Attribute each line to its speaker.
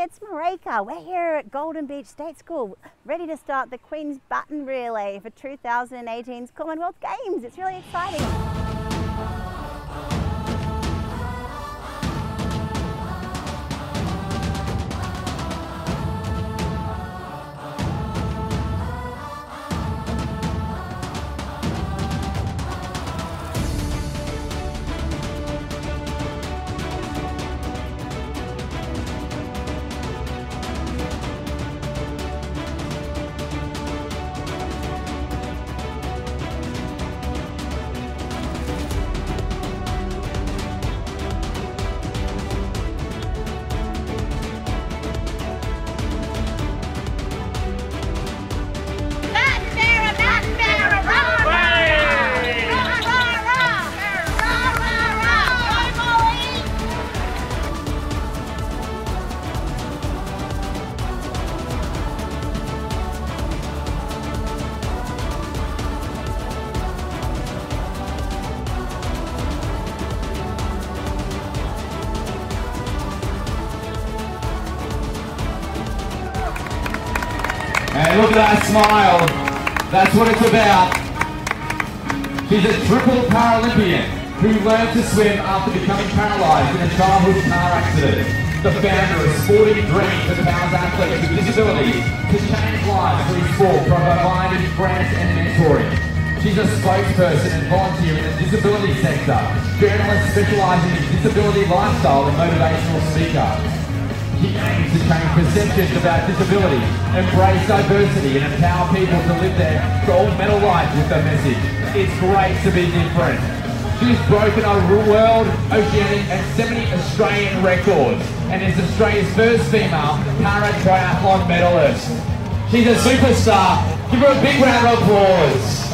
Speaker 1: Hey, it's Marayke. We're here at Golden Beach State School, ready to start the Queen's Baton Relay for 2018's Commonwealth Games. It's really exciting.
Speaker 2: And look at that smile. That's what it's about. She's a triple Paralympian who learned to swim after becoming paralysed in a childhood car accident. The founder of Sporting Dreams empowers athletes with disabilities to change lives through sport, providing grants and mentoring. She's a spokesperson and volunteer in the disability sector, journalist specialising in disability lifestyle and motivational speaker. She aims to change perceptions about disability, embrace diversity and empower people to live their gold medal life with her message. It's great to be different. She's broken a world, oceanic and 70 Australian records and is Australia's first female para-triathlon medalist. She's a superstar. Give her a big round of applause.